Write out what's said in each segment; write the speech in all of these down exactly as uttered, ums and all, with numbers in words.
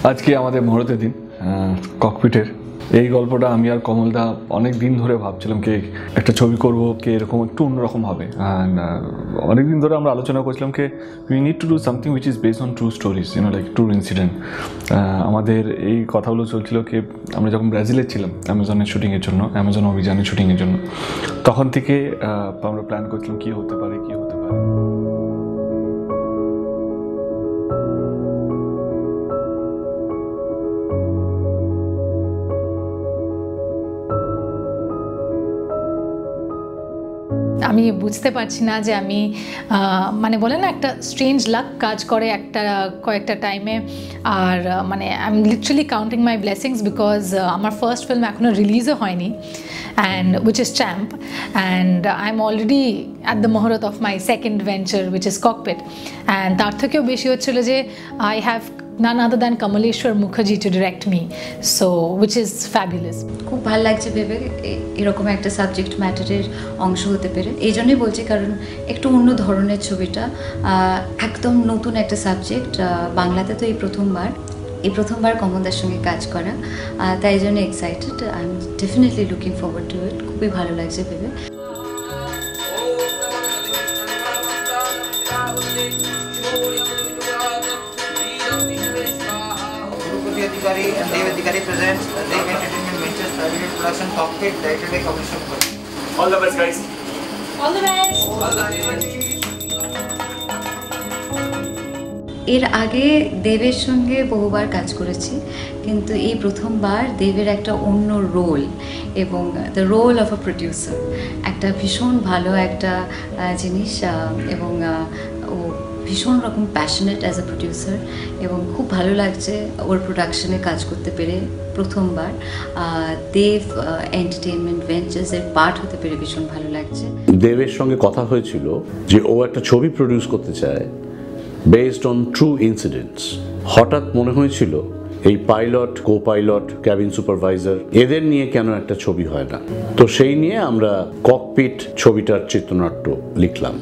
আজকে আমাদের মুহূর্তের দিন ককপিটের এই গল্পটা আমি আর কমলদা অনেক দিন ধরে ভাবছিলাম কি একটা ছবি করবো কি এরকম একটু অন্যরকম হবে। অ্যান্ড অনেক দিন ধরে আমরা আলোচনা করছিলাম কি we need to do something which is based on true stories, you know like true incident. আমাদের এই কথাগুলো চলছিল কি আমরা যখন ব্রাজিলে ছিলাম অ্যামাজনের শুটিংয়ের জন্য, অ্যামাজন অভিযানের শুটিংয়ের জন্য, তখন থেকে আমরা প্ল্যান করছিলাম কী হতে পারে কী হতে পারে। আমি বুঝতে পারছি না যে আমি মানে বলে না একটা স্ট্রেঞ্জ লাক কাজ করে একটা কয়েকটা টাইমে। আর মানে I am literally counting my blessings because আমার ফার্স্ট ফিল্ম এখনও রিলিজও হয়নি, and which is Champ, and I am already at the mahurat of my second venture which is Cockpit. And তার থেকেও বেশি হচ্ছিল যে I have none other than Kamaleshwar Mukherjee to direct me, so which is fabulous. খুব ভালো লাগছে ভেবে এরকম একটা সাবজেক্ট ম্যাটারের অংশ হতে পেরে। এই জন্যই বলছি কারণ একটু অন্য ধরনের ছবিটা, একদম নতুন একটা সাবজেক্ট, বাংলাতে তো এই প্রথমবার এই প্রথমবার কমলদার সঙ্গে কাজ করা, তাই জন্য excited. I am definitely looking forward to it. খুবই ভালো লাগছে ভেবে। Adhikari and Dev Adhikari presents Dev Entertainment Ventures Private Production Cockpit, directed by Kamaleshwar Mukherjee. All the best, guys. All the best. All the best. এর আগে দেবের সঙ্গে বহুবার কাজ করেছি, কিন্তু এই প্রথমবার দেবের একটা অন্য রোল এবং the role of a producer, একটা ভীষণ ভালো একটা জিনিস, এবং ও ভীষণ রকম প্যাশনেট অ্যাজ এ প্রডিউসার, এবং খুব ভালো লাগছে ওর প্রোডাকশনে কাজ করতে পেরে প্রথমবার। দেব এন্টারটেইনমেন্ট ভেঞ্চার্সের পার্ট হতে পেরে ভীষণ ভালো লাগছে। দেবের সঙ্গে কথা হয়েছিল যে ও একটা ছবি প্রডিউস করতে চায় বেসড অন ট্রু ইনসিডেন্টস। হঠাৎ মনে হয়েছিল এই pilot, co pilot, cabin supervisor এদের নিয়ে কেন একটা ছবি হয় না। তো সেই নিয়ে আমরা ককপিট ছবিটার চিত্রনাট্য লিখলাম।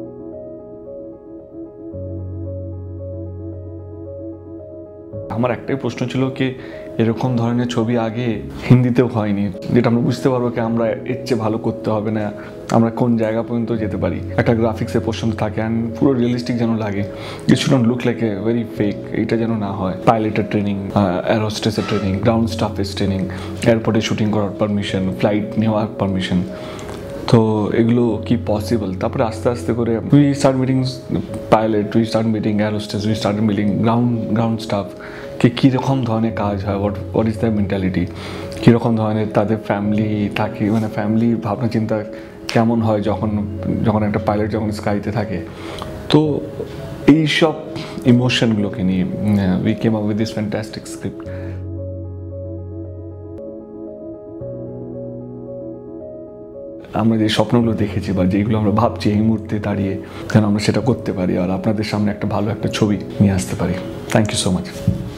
আমার একটাই প্রশ্ন ছিল কি এরকম ধরনের ছবি আগে হিন্দিতেও হয়নি, যেটা আমরা বুঝতে পারবো কি আমরা এর চেয়ে ভালো করতে হবে না, আমরা কোন জায়গা পর্যন্ত যেতে পারি। একটা গ্রাফিক্সের পোর্শন থাকে অ্যান্ড পুরো রিয়েলিস্টিক যেন লাগে, it should not look like a very fake. এইটা যেন না হয়। পাইলটের ট্রেনিং, এরোস্টেসের ট্রেনিং, গ্রাউন্ড স্টাফের ট্রেনিং, এয়ারপোর্টে শুটিং করার পারমিশন, ফ্লাইট নেওয়ার পারমিশন, তো এগুলো কি পসিবল। তারপরে আস্তে আস্তে করে we start meeting pilot, we start meeting air hostess, we start meeting ground ground staff, কি কীরকম ধরনের কাজ হয়, what what is their mentality, কীরকম ধরনের তাদের ফ্যামিলি থাকে, মানে ফ্যামিলি ভাবনা চিন্তা কেমন হয় যখন যখন একটা পাইলট যখন স্কাইতে থাকে। তো এইসব ইমোশনগুলোকে নিয়ে we came up with this fantastic script. আমরা যে স্বপ্নগুলো দেখেছি বা যেগুলো আমরা ভাবছি এই মুহূর্তে দাঁড়িয়ে, যেন আমরা সেটা করতে পারি আর আপনাদের সামনে একটা ভালো একটা ছবি নিয়ে আসতে পারি। Thank you so much.